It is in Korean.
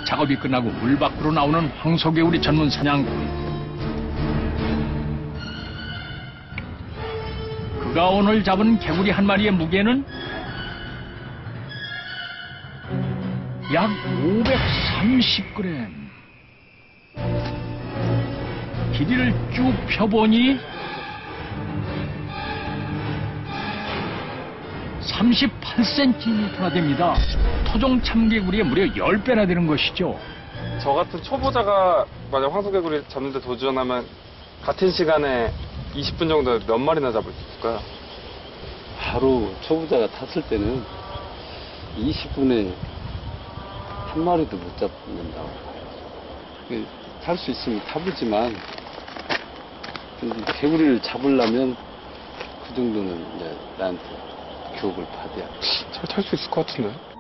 작업이 끝나고 물 밖으로 나오는 황소개구리 전문 사냥꾼. 그가 오늘 잡은 개구리 한 마리의 무게는 약 530g. 길이를 쭉 펴보니 38cm나 됩니다. 토종 참개구리의 무려 10배나 되는 것이죠. 저 같은 초보자가 만약 황소개구리 잡는데 도전하면 같은 시간에 20분 정도 몇 마리나 잡을 수 있을까요? 바로 초보자가 탔을 때는 20분에 한 마리도 못 잡는다고. 탈 수 있으면 타보지만 근데 개구리를 잡으려면 그 정도는 이제 나한테 교육을 받아야 돼. 잘 탈 수 있을 것 같은데.